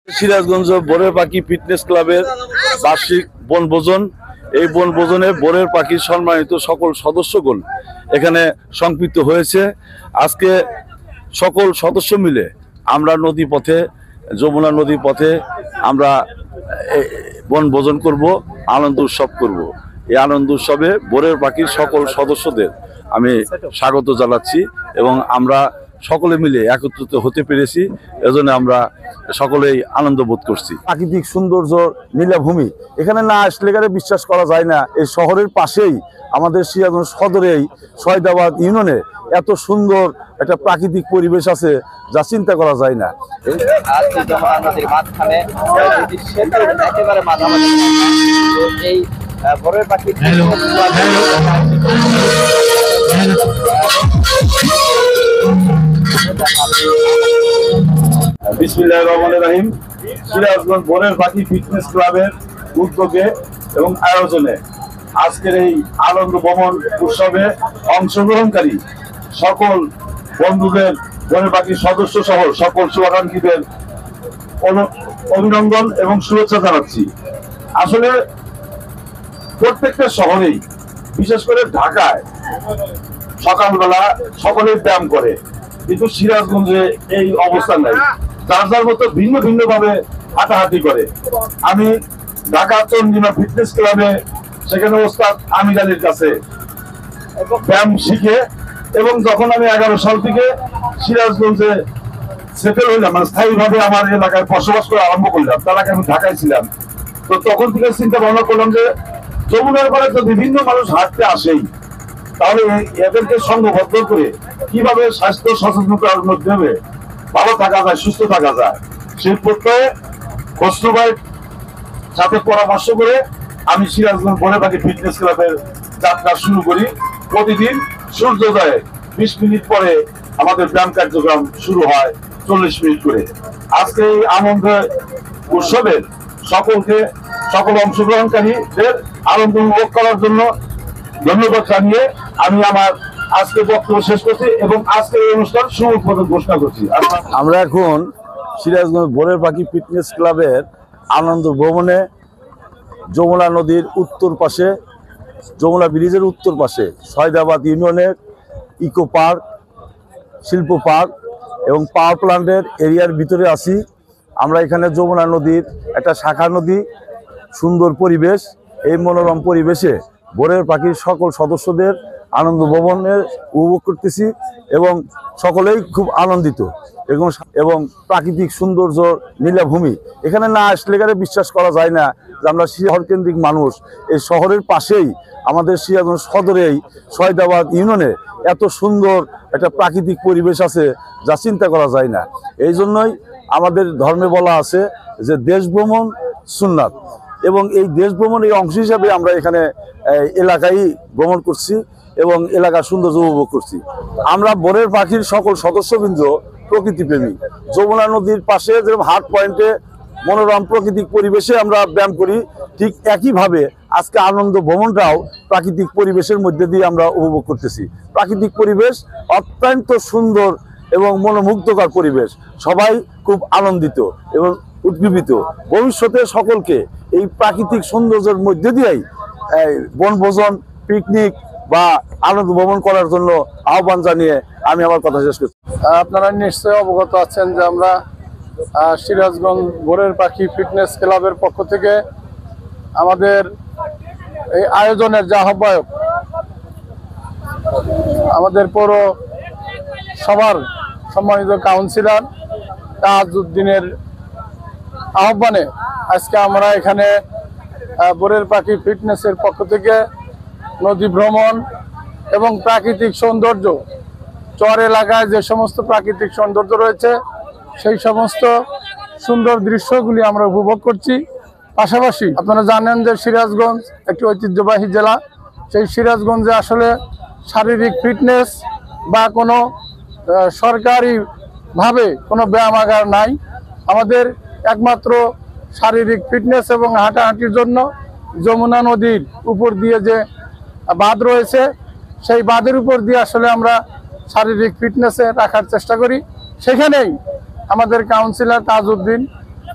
সিরাজগঞ্জ বোরের পাখি ফিটনেস ক্লাবের বার্ষিক বনভোজন। এই বনভোজনে বোরের পাখির সম্মানিত সকল সদস্যগণ এখানে সম্পৃক্ত হয়েছে। আজকে সকল সদস্য মিলে আমরা নদী পথে, যমুনা নদীর পথে আমরা বনভোজন করব, আনন্দ উৎসব করব। এই আনন্দ উৎসবে বোরের পাখির সকল সদস্যদের আমি স্বাগত জানাচ্ছি এবং আমরা সকলে মিলে একত্রিত হতে পেরেছি, এজন্য আমরা সকলেই আনন্দ বোধ করছি। প্রাকৃতিক সৌন্দর্য, নীলাভূমি, এখানে না আসলে বিশ্বাস করা যায় না এই শহরের পাশেই আমাদের সিরাজগঞ্জ সদরেই সয়দাবাদ ইউনিয়নে এত সুন্দর একটা প্রাকৃতিক পরিবেশ আছে যা চিন্তা করা যায় না। বিসমিল্লাহির রহমানির রহিম। সিরাজগঞ্জ বোরের পাখি ফিটনেস ক্লাবের উদ্যোগে এবং আয়োজনে আজকের এই আনন্দ ভ্রমণ উৎসবে অংশগ্রহণকারী সকল বন্ধুদের, বোরের পাখির সদস্য সহ সকল শুভাকাঙ্ক্ষীদের অভিনন্দন এবং শুভেচ্ছা জানাচ্ছি। আসলে প্রত্যেকটা শহরেই, বিশেষ করে ঢাকায় সকালবেলা সকলে ব্যায়াম করে, কিন্তু সিরাজগঞ্জে এই অবস্থা নাই। যার যার মতো ভিন্ন ভিন্ন ভাবে হাঁটাহাঁটি করে। আমি ঢাকা চন্দ্রিমা ফিটনেস ক্লাবে সেখানে ওস্তাদ আমির আলীর কাছে ব্যায়াম শিখে এবং যখন আমি 11 সাল থেকে সিরাজগঞ্জে সেটেল হইলাম, মানে স্থায়ীভাবে আমার এলাকায় বসবাস করে আরম্ভ করলাম, তার আগে আমি ঢাকায় ছিলাম। তো তখন থেকে চিন্তা ভাবনা করলাম যে যমুনার পাড়ে তো বিভিন্ন মানুষ হাঁটতে আসেই, তাহলে এদেরকে সংঘবদ্ধ করে কিভাবে স্বাস্থ্য সচেতনতার মাধ্যমে ভালো থাকা যায়, সুস্থ থাকা যায়, সেই প্রত্যয়ে খসরু ভাইয়ের সাথে পরামর্শ করে আমি সিরাজগঞ্জ বোরের পাখি ফিটনেস ক্লাবের যাত্রা শুরু করি। প্রতিদিন সূর্যোদয়ে 20 মিনিট পরে আমাদের ব্যায়াম কার্যক্রম শুরু হয় 40 মিনিট করে। আজকে এই আনন্দ উৎসবের সকল অংশগ্রহণকারীদের আনন্দ উপভোগ করার জন্য ধন্যবাদ জানিয়ে আমি আমার আজকে বক্তব্য শেষ করছি এবং আজকের এই অনুষ্ঠান শুভ উদ্বোধন ঘোষণা করছি। আমরা এখন সিরাজগঞ্জ বোরের পাখি ফিটনেস ক্লাবের আনন্দ ভ্রমণে যমুনা নদীর উত্তর পাশে, যমুনা ব্রিজের উত্তর পাশে সয়দাবাদ ইউনিয়নের ইকো পার্ক, শিল্প পার্ক এবং পাওয়ার প্ল্যান্টের এরিয়ার ভিতরে আছি। আমরা এখানে যমুনা নদীর একটা শাখা নদী, সুন্দর পরিবেশ, এই মনোরম পরিবেশে বোরের পাখির সকল সদস্যদের আনন্দ ভ্রমণে উপভোগ করতেছি এবং সকলেই খুব আনন্দিত এবং প্রাকৃতিক সৌন্দর্য, নীলাভূমি, এখানে না আসলে বিশ্বাস করা যায় না যে আমরা শহর কেন্দ্রিক মানুষ। এই শহরের পাশেই আমাদের সিরাজগঞ্জ সদরেই সয়দাবাদ ইউনিয়নে এত সুন্দর একটা প্রাকৃতিক পরিবেশ আছে যা চিন্তা করা যায় না। এই জন্যই আমাদের ধর্মে বলা আছে যে দেশ ভ্রমণ সুন্নাত, এবং এই দেশ ভ্রমণের অংশ হিসাবে আমরা এখানে এলাকায় ভ্রমণ করছি এবং এলাকার সৌন্দর্য উপভোগ করছি। আমরা বোরের পাখির সকল সদস্যবৃন্দ প্রকৃতিপ্রেমী। যমুনা নদীর পাশে যেরকম হাট পয়েন্টে মনোরম প্রাকৃতিক পরিবেশে আমরা ব্যায়াম করি, ঠিক একইভাবে আজকে আনন্দ ভ্রমণটাও প্রাকৃতিক পরিবেশের মধ্যে দিয়ে আমরা উপভোগ করতেছি। প্রাকৃতিক পরিবেশ অত্যন্ত সুন্দর এবং মনোমুগ্ধকর পরিবেশ, সবাই খুব আনন্দিত এবং উদ্দীপিত। ভবিষ্যতে সকলকে এই প্রাকৃতিক সৌন্দর্যের মধ্যে দিয়েই বনভোজন, পিকনিক বা আনন্দ ভ্রমণ করার জন্য আহ্বান জানিয়ে আমি আমার কথা শেষ করছি। আপনারা নিশ্চয়ই অবগত আছেন যে আমরা সিরাজগঞ্জ বোরের পাখি ফিটনেস ক্লাবের পক্ষ থেকে আমাদের এই আয়োজনের যে আহ্বায়ক, আমাদের পৌর সভার সম্মানিত কাউন্সিলর তাজউদ্দিনের আহ্বানে আজকে আমরা এখানে বোরের পাখি ফিটনেসের পক্ষ থেকে নদী ভ্রমণ এবং প্রাকৃতিক সৌন্দর্য, চর এলাকায় যে সমস্ত প্রাকৃতিক সৌন্দর্য রয়েছে সেই সমস্ত সুন্দর দৃশ্যগুলি আমরা উপভোগ করছি। পাশাপাশি আপনারা জানেন যে সিরাজগঞ্জ একটি ঐতিহ্যবাহী জেলা। সেই সিরাজগঞ্জে আসলে শারীরিক ফিটনেস বা কোনো সরকারিভাবে কোনো ব্যায়ামাগার নাই। আমাদের একমাত্র শারীরিক ফিটনেস এবং হাঁটাহাঁটির জন্য যমুনা নদীর উপর দিয়ে যে বাঁধ রয়েছে, সেই বাঁধের উপর দিয়ে আসলে আমরা শারীরিক ফিটনেসে রাখার চেষ্টা করি। সেখানেই আমাদের কাউন্সিলর তাজউদ্দিন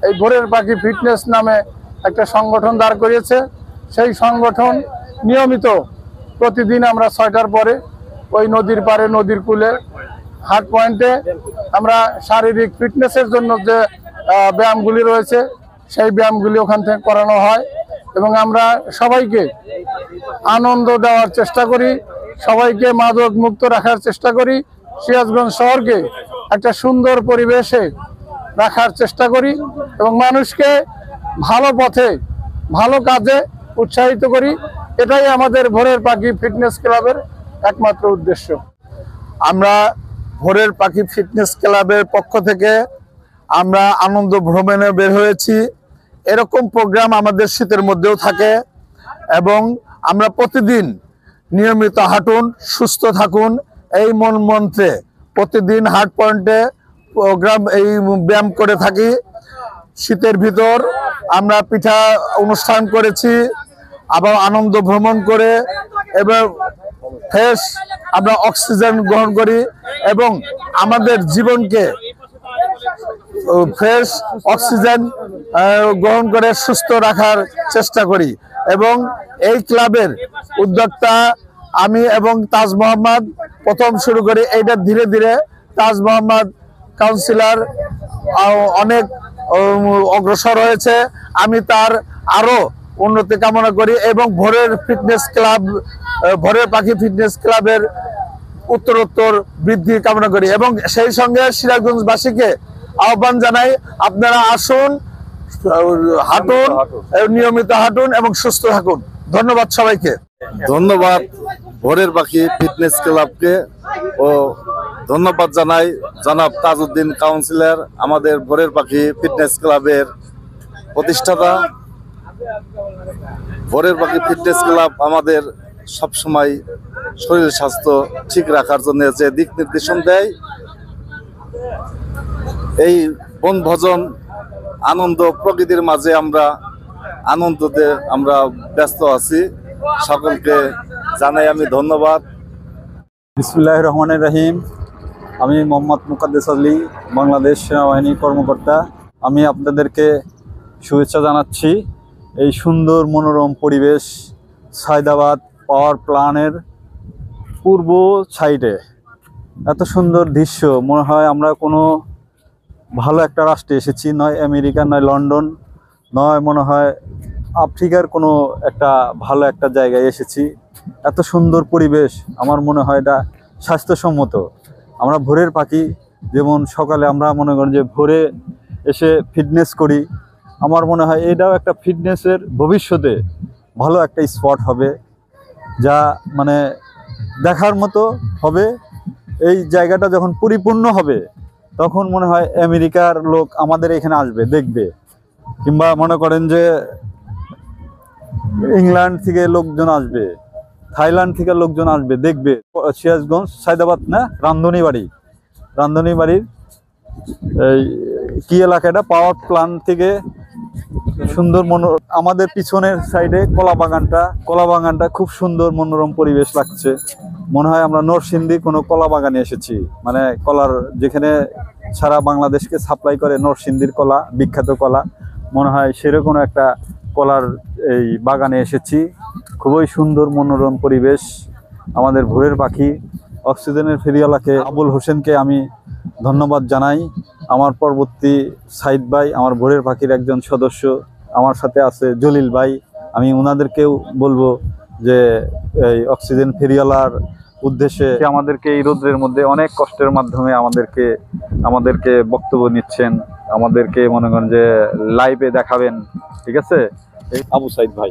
এই ভোরের পাখি ফিটনেস নামে একটা সংগঠন দাঁড় করিয়েছে। সেই সংগঠন নিয়মিত প্রতিদিন আমরা 6টার পরে ওই নদীর পাড়ে, নদীর কূলে, হাট পয়েন্টে আমরা শারীরিক ফিটনেসের জন্য যে ব্যায়ামগুলি রয়েছে সেই ব্যায়ামগুলি ওখান থেকে করানো হয় এবং আমরা সবাইকে আনন্দ দেওয়ার চেষ্টা করি, সবাইকে মাদক মুক্ত রাখার চেষ্টা করি, সিরাজগঞ্জ শহরকে একটা সুন্দর পরিবেশে রাখার চেষ্টা করি এবং মানুষকে ভালো পথে, ভালো কাজে উৎসাহিত করি। এটাই আমাদের ভোরের পাখি ফিটনেস ক্লাবের একমাত্র উদ্দেশ্য। আমরা ভোরের পাখি ফিটনেস ক্লাবের পক্ষ থেকে আমরা আনন্দ ভ্রমণে বের হয়েছি। এরকম প্রোগ্রাম আমাদের শীতের মধ্যেও থাকে এবং আমরা প্রতিদিন নিয়মিত হাঁটুন, সুস্থ থাকুন এই মন মন্ত্রে প্রতিদিন হাট পয়েন্টে প্রোগ্রাম এই ব্যায়াম করে থাকি। শীতের ভিতর আমরা পিঠা অনুষ্ঠান করেছি, আবার আনন্দ ভ্রমণ করে এবং ফ্রেশ আমরা অক্সিজেন গ্রহণ করি এবং আমাদের জীবনকে ফ্রেশ অক্সিজেন গ্রহণ করে সুস্থ রাখার চেষ্টা করি। এবং এই ক্লাবের উদ্যোক্তা আমি এবং তাজ মোহাম্মদ প্রথম শুরু করি। এইটা ধীরে ধীরে তাজ মোহাম্মদ কাউন্সিলর অনেক অগ্রসর হয়েছে, আমি তার আরো উন্নতি কামনা করি এবং ভোরের পাখি ফিটনেস ক্লাবের উত্তরোত্তর বৃদ্ধি কামনা করি এবং সেই সঙ্গে সিরাজগঞ্জবাসীকে আহ্বান জানাই, আপনারা আসুন, হাঁটুন, নিয়মিত হাঁটুন এবং সুস্থ থাকুন। ধন্যবাদ সবাইকে। ধন্যবাদ ভোরের পাখি ফিটনেস ক্লাবকে ও ধন্যবাদ জানাই জনাব তাজউদ্দিন কাউন্সিলর, আমাদের ভোরের পাখি ফিটনেস ক্লাবের প্রতিষ্ঠাতা। ভোরের পাখি ফিটনেস ক্লাব আমাদের সবসময় শরীর স্বাস্থ্য ঠিক রাখার জন্য যে দিক নির্দেশন দেয়, এই বনভোজন আনন্দ প্রকৃতির মাঝে আমরা আনন্দতে আমরা ব্যস্ত আছি। সকলকে জানাই আমি ধন্যবাদ। বিসমিল্লাহির রহমানির রহিম। আমি মোহাম্মদ মুকাদ্দেস আলী, বাংলাদেশ সেনাবাহিনী কর্মকর্তা। আমি আপনাদেরকে শুভেচ্ছা জানাচ্ছি। এই সুন্দর মনোরম পরিবেশ সায়দাবাদ পাওয়ার প্ল্যান্টের পূর্ব সাইডে এত সুন্দর দৃশ্য, মনে হয় আমরা কোনো ভালো একটা রাষ্ট্রে এসেছি, নয় আমেরিকা, নয় লন্ডন, নয় মনে হয় আফ্রিকার কোনো একটা ভালো একটা জায়গায় এসেছি। এত সুন্দর পরিবেশ, আমার মনে হয় এটা স্বাস্থ্যসম্মত। আমরা ভোরের পাখি, যেমন সকালে আমরা মনে করি যে ভোরে এসে ফিটনেস করি, আমার মনে হয় এটাও একটা ফিটনেসের ভবিষ্যতে ভালো একটা স্পট হবে, যা মানে দেখার মতো হবে। এই জায়গাটা যখন পরিপূর্ণ হবে তখন মনে হয় আমেরিকার লোক আমাদের এখানে আসবে, দেখবে, কিংবা মনে করেন যে ইংল্যান্ড থেকে লোকজন আসবে, থাইল্যান্ড থেকে লোকজন আসবে, দেখবে। সিরাজগঞ্জ সায়দাবাদ না, রান্ধনীবাড়ির এই কি এলাকাটা পাওয়ার প্ল্যান্ট থেকে সুন্দর আমাদের পিছনের সাইডে কলা বাগানটা খুব সুন্দর মনোরম পরিবেশ লাগছে। মনে হয় আমরা নরসিংদী কোনো কলা বাগানে এসেছি, মানে কলার যেখানে সারা বাংলাদেশকে সাপ্লাই করে নরসিংদীর কলা, বিখ্যাত কলা, মনে হয় সেরকম একটা কলার এই বাগানে এসেছি। খুবই সুন্দর মনোরম পরিবেশ। আমাদের ভোরের পাখি অক্সিজেনের ফেরিওয়ালাকে আবুল হোসেনকে আমি ধন্যবাদ জানাই। আমার পরবর্তী সাইদ ভাই, আমার ভোরের পাখির একজন সদস্য, আমার সাথে আছে জলিল ভাই, আমি ওনাদেরকেও বলবো যে এই অক্সিজেন ফেরিওয়ালার উদ্দেশ্যে আমাদেরকে এই রোদ্রের মধ্যে অনেক কষ্টের মাধ্যমে আমাদেরকে বক্তব্য নিচ্ছেন, আমাদেরকে মনে করেন যে লাইভে দেখাবেন, ঠিক আছে। এই আবু সাইদ ভাই।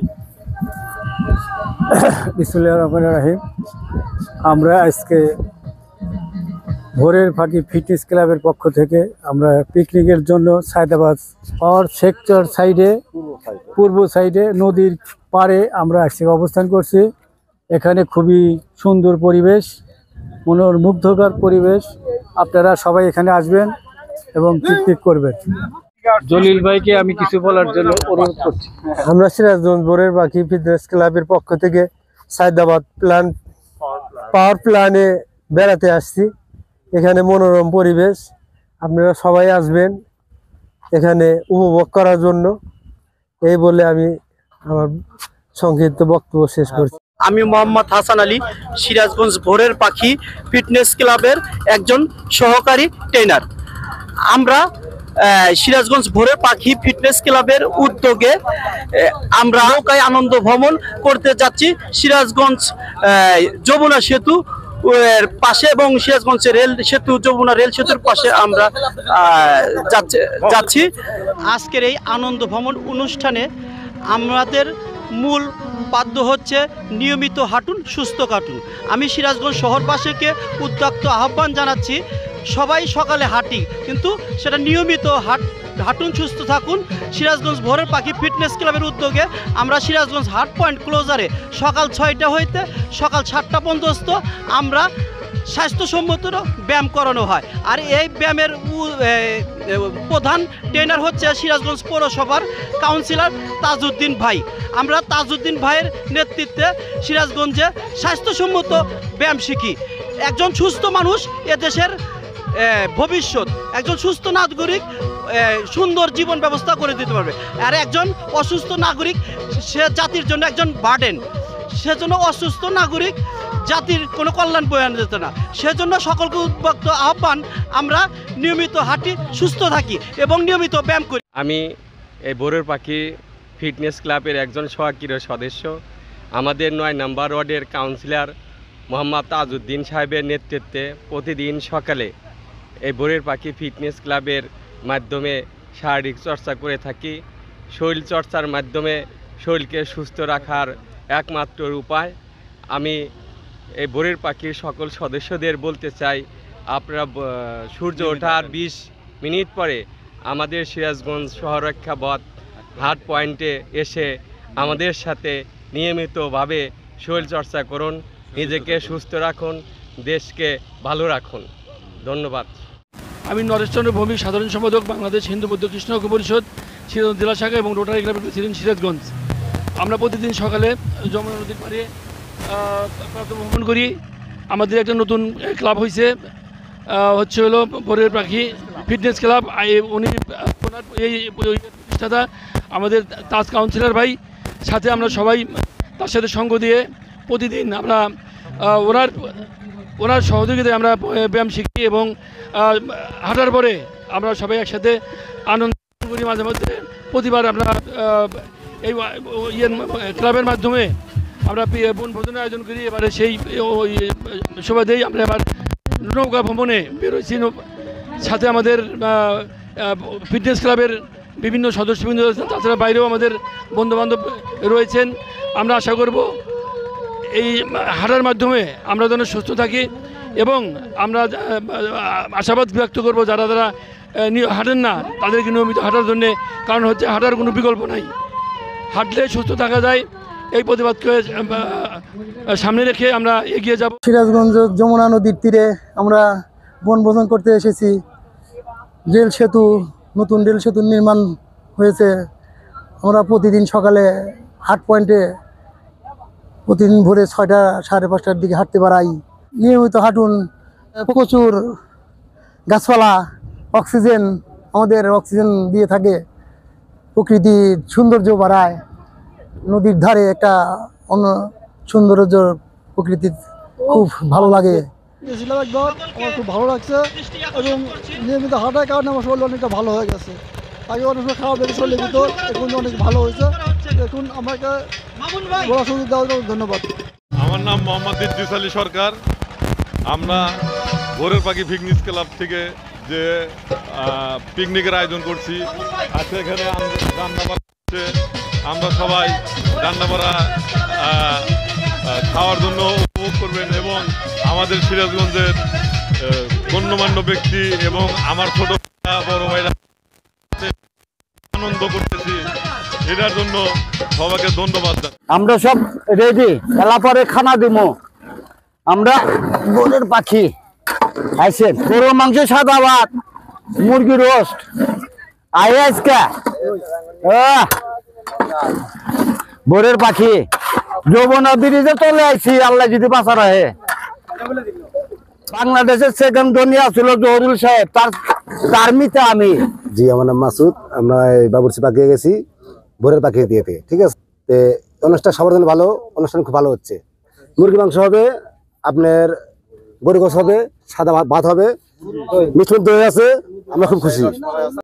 বিসমিল্লাহির রহমানির রহিম। আমরা আজকে ভোরের পাখি ফিটনেস ক্লাবের পক্ষ থেকে আমরা পিকনিকের জন্য সায়দাবাদ পাওয়ার সেক্টর সাইডে, পূর্ব সাইডে নদীর পাড়ে আমরা আজকে অবস্থান করছি। এখানে খুবই সুন্দর পরিবেশ, মনোমুগ্ধকর পরিবেশ। আপনারা সবাই এখানে আসবেন এবং পিকনিক করবেন। জলিল ভাইকে আমি কিছু বলার জন্য অনুরোধ করছি। আমরা সিরাজগঞ্জ ভোরের পাখি ফিটনেস ক্লাবের পক্ষ থেকে সায়দাবাদ পাওয়ার প্ল্যান্টে বেড়াতে আসছি। এখানে মনোরম পরিবেশ, আপনারা সবাই আসবেন, এখানে উপভোগ করার জন্য। এই বলে আমি আমার সংক্ষিপ্ত বক্তব্য শেষ করছি। আমি মোহাম্মদ হাসান আলী, সিরাজগঞ্জ ভোরের পাখি ফিটনেস ক্লাবের একজন সহকারী ট্রেনার। আমরা সিরাজগঞ্জ ভোরের পাখি ফিটনেস ক্লাবের উদ্যোগে আমরা নৌকায় আনন্দ ভ্রমণ করতে যাচ্ছি সিরাজগঞ্জ যমুনা সেতু এর পাশে এবং সিরাজগঞ্জ রেল সেতু যমুনা রেল সেতুর পাশে আমরা যাচ্ছি। আজকের এই আনন্দ ভ্রমণ অনুষ্ঠানে আমাদের মূল বাধ্য হচ্ছে নিয়মিত হাঁটুন, সুস্থ কাটুন। আমি সিরাজগঞ্জ শহরবাসীকে উদ্যোক্ত আহ্বান জানাচ্ছি, সবাই সকালে হাঁটি, কিন্তু সেটা নিয়মিত হাঁটুন, সুস্থ থাকুন। সিরাজগঞ্জ ভোরের পাখি ফিটনেস ক্লাবের উদ্যোগে আমরা সিরাজগঞ্জ হাট পয়েন্ট ক্লোজারে সকাল 6টা হইতে সকাল 7টা পর্যন্ত আমরা স্বাস্থ্যসম্মত ব্যায়াম করানো হয়। আর এই ব্যায়ামের প্রধান ট্রেনার হচ্ছে সিরাজগঞ্জ পৌরসভার কাউন্সিলর তাজউদ্দিন ভাই। আমরা তাজউদ্দিন ভাইয়ের নেতৃত্বে সিরাজগঞ্জে স্বাস্থ্যসম্মত ব্যায়াম শিখি। একজন সুস্থ মানুষ এদেশের ভবিষ্যৎ, একজন সুস্থ নাগরিক সুন্দর জীবন ব্যবস্থা করে দিতে পারবে। আর একজন অসুস্থ নাগরিক সে জাতির জন্য একজন বার্ডেন। সেজন্য অসুস্থ নাগরিক জাতির কোনো কল্যাণ বয়ে আনা যেত না। সেজন্য সকলকে উদ্যোক্ত আহ্বান, আমরা নিয়মিত হাঁটি, সুস্থ থাকি এবং নিয়মিত ব্যায়াম করি। আমি এই ভোরের পাখি ফিটনেস ক্লাবের একজন সক্রিয় সদস্য। আমাদের 9 নম্বর ওয়ার্ডের কাউন্সিলর মোহাম্মদ তাজউদ্দিন সাহেবের নেতৃত্বে প্রতিদিন সকালে এই ভোরের পাখি ফিটনেস ক্লাবের মাধ্যমে শারীরিক চর্চা করে থাকি। শরীর চর্চার মাধ্যমে শরীরকে সুস্থ রাখার একমাত্র উপায়। আমি এই ভোরের পাখির সকল সদস্যদের বলতে চাই, আপনারা সূর্য ওঠার 20 মিনিট পরে আমাদের সিরাজগঞ্জ শহররক্ষাবত হাট পয়েন্টে এসে আমাদের সাথে নিয়মিতভাবে শরীরচর্চা করুন, নিজেকে সুস্থ রাখুন, দেশকে ভালো রাখুন। ধন্যবাদ। আমি নরেশচন্দ্র ভৌমিক, সাধারণ সম্পাদক, বাংলাদেশ হিন্দু বৌদ্ধ কৃষ্ণ ঐক্য পরিষদ সিরাজগঞ্জ জেলা শাখা এবং রোটারি ক্লাব সিরাজগঞ্জ। আমরা প্রতিদিন সকালে যমুনা নদীর পাড়ে ভ্রমণ করি। আমাদের একটা নতুন ক্লাব হয়েছে, হচ্ছে হলো ভোরের পাখি ফিটনেস ক্লাব। উনি ওনার এই প্রতিষ্ঠাতা আমাদের তাজ কাউন্সিলর ভাই। সাথে আমরা সবাই তার সাথে সঙ্গ দিয়ে প্রতিদিন আমরা ওনার সহযোগিতায় আমরা ব্যায়াম শিখি এবং হাঁটার পরে আমরা সবাই একসাথে আনন্দ করি। মাঝে মধ্যে প্রতিবার আমরা এই ক্লাবের মাধ্যমে আমরা বনভোজনের আয়োজন করি। এবারে সেই সুবাদেই আমরা এবার নৌকা ভ্রমণে বেরোচ্ছি। সাথে আমাদের ফিটনেস ক্লাবের বিভিন্ন সদস্যবৃন্দ রয়েছেন, তাছাড়া বাইরেও আমাদের বন্ধুবান্ধব রয়েছেন। আমরা আশা করব এই হাঁটার মাধ্যমে আমরা যেন সুস্থ থাকি এবং আমরা আশাবাদ ব্যক্ত করব যারা হাঁটেন না তাদেরকে নিয়মিত হাঁটার জন্যে। কারণ হচ্ছে হাঁটার কোনো বিকল্প নাই, হাঁটলে সুস্থ থাকা যায়। এই প্রতিবাদকে সামনে রেখে আমরা এগিয়ে যাব। সিরাজগঞ্জ যমুনা নদীর তীরে আমরা বনভোজন করতে এসেছি। রেল সেতু, নতুন রেল সেতু নির্মাণ হয়েছে। আমরা প্রতিদিন সকালে হাট পয়েন্টে প্রতিদিন ভোরে 6টা সাড়ে 5টার দিকে হাঁটতে পারাই। নিয়মিত হাঁটুন, প্রচুর গাছপালা, অক্সিজেন আমাদের অক্সিজেন দিয়ে থাকে, প্রকৃতির সৌন্দর্য বাড়ায়। নদীর ধারে একটা অন্য সৌন্দর্য প্রকৃতি খুব ভালো লাগে। গেছিলাম একবার, আমার খুব ভালো লাগছে এবং নিয়মিত হাঁটার কারণে আমার শরীর অনেকটা ভালো হয়ে গেছে। আগে অনেক সময় খারাপ লেগে শরীর লেগেত, এখন অনেক ভালো হয়েছে। এখন আমাকে বলার সুযোগ দেওয়ার জন্য ধন্যবাদ। আমার নাম মোহাম্মদ ইদ্রিস আলী সরকার। আমরা ভোরের পাখি ফিটনেস ক্লাব থেকে যে পিকনিকের আয়োজন করছি, আজকে এখানে রান্নাবাড়া হচ্ছে। আমরা সবাই রান্নাবাড়া খাওয়ার জন্য উপভোগ করবেন এবং আমাদের সিরাজগঞ্জের গণ্যমান্য ব্যক্তি এবং আমার ছোট বড় ভাইরা আনন্দ করতেছি। এটার জন্য সবাইকে ধন্যবাদ। আমরা সব রেডি, খেলা পরে খানা দিব। আমরা ভোরের পাখি আইসেন, গরুর মাংস, সাদা ভাত, মুরগি রোস্ট আজকে ভোরের পাখি যমুনা ব্রিজে চলে আইছি। আল্লাহ যদি বাঁচা রাখে। বাংলাদেশের সেকেন্ড ধনী আছিল জহুরুল সাহেব, তার মিতে আমি জি, আমার নাম মাসুদ। আমরা এই বাবুর্চি পাকিয়ে গেছি ভোরের পাখি দিয়েতে, ঠিক আছে। তো অনুষ্ঠান সবার জন্য ভালো, অনুষ্ঠান খুব ভালো হচ্ছে। মুরগি মাংস হবে, আপনার গরু গোস হবে, সাদা ভাত হবে, মিষ্টি দই আছে, আমরা খুব খুশি।